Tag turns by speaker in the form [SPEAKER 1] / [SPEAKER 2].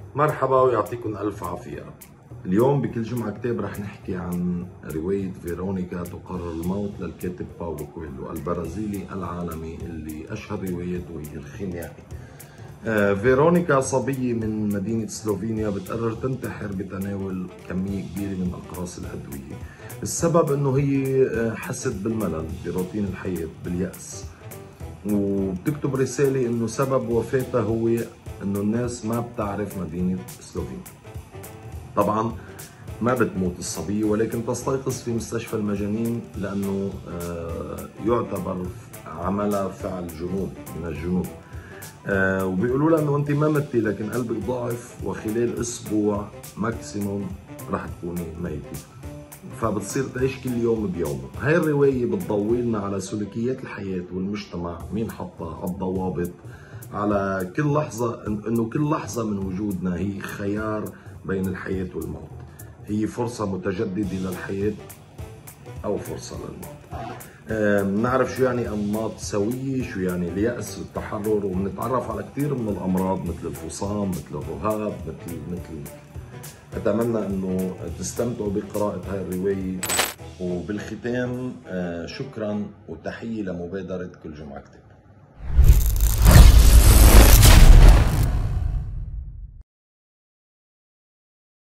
[SPEAKER 1] مرحبا ويعطيكم ألف عافية. اليوم بكل جمعة كتاب رح نحكي عن رواية فيرونيكا تقرر الموت للكاتب باولو كويلو البرازيلي العالمي اللي أشهر رواياته هي الخيميائي. فيرونيكا صبية من مدينة سلوفينيا بتقرر تنتحر بتناول كمية كبيرة من أقراص الأدوية. السبب إنه هي حست بالملل بروتين الحياة باليأس، وبتكتب رسالة إنه سبب وفاتها هو إنه الناس ما بتعرف مدينة سلوفينيا. طبعا ما بتموت الصبية ولكن تستيقظ في مستشفى المجانين لأنه يعتبر عملها فعل جنون من الجنون. وبيقولوا لها إنه أنت ما متي لكن قلبك ضعف وخلال أسبوع ماكسيموم رح تكوني ميتة، فبتصير تعيش كل يوم بيومه. هاي الرواية بتضوي لنا على سلوكيات الحياة والمجتمع، مين حطها، الضوابط على كل لحظة، إنه كل لحظة من وجودنا هي خيار بين الحياة والموت، هي فرصة متجددة للحياة أو فرصة للموت. بنعرف شو يعني أنماط سوية، شو يعني اليأس والتحرر، وبنتعرف على كثير من الأمراض مثل الفصام، مثل الرهاب، مثل أتمنى أنه تستمتعوا بقراءة هاي الرواية. وبالختام شكرا وتحية لمبادرة كل جمعة كتاب.